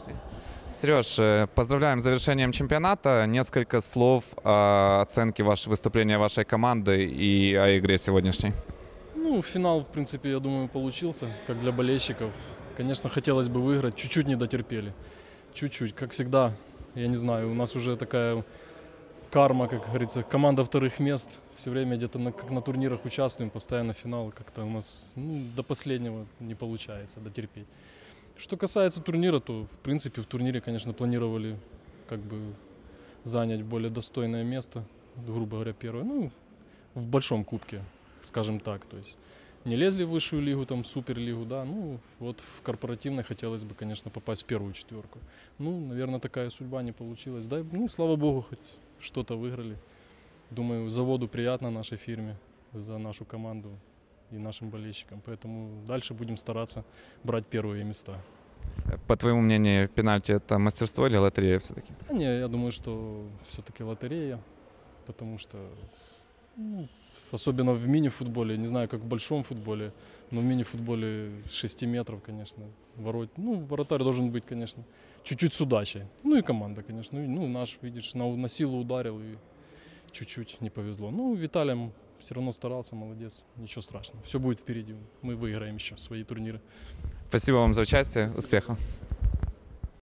Сереж, поздравляем с завершением чемпионата. Несколько слов о оценке выступления вашей команды и о игре сегодняшней. Ну, финал, в принципе, я думаю, получился, как для болельщиков. Конечно, хотелось бы выиграть, чуть-чуть не дотерпели. Чуть-чуть, как всегда, я не знаю, у нас уже такая карма, как говорится, команда вторых мест. Все время где-то как на турнирах участвуем, постоянно финал. Как-то у нас до последнего не получается дотерпеть. Что касается турнира, то, в принципе, в турнире, конечно, планировали как бы занять более достойное место, грубо говоря, первое. Ну, в большом кубке, скажем так. То есть не лезли в высшую лигу, там, суперлигу, да. Ну, вот в корпоративной хотелось бы, конечно, попасть в первую четверку. Ну, наверное, такая судьба не получилась. Да, ну, слава богу, хоть что-то выиграли. Думаю, заводу приятно нашей фирме за нашу команду и нашим болельщикам. Поэтому дальше будем стараться брать первые места. По твоему мнению, пенальти — это мастерство или лотерея все-таки? Не, я думаю, что все-таки лотерея, потому что, ну, особенно в мини-футболе, не знаю, как в большом футболе, но в мини-футболе 6 метров, конечно, вратарь должен быть, конечно, чуть-чуть с удачей. Ну и команда, конечно. Ну, наш, видишь, на силу ударил и чуть-чуть не повезло. Ну, Виталий все равно старался, молодец, ничего страшного. Все будет впереди. Мы выиграем еще свои турниры. Спасибо вам за участие, успехов.